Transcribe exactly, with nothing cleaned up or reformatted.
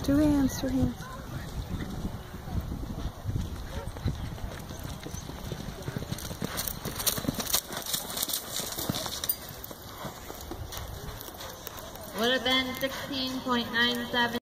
Two hands, two hands. Would have been sixteen point nine seven.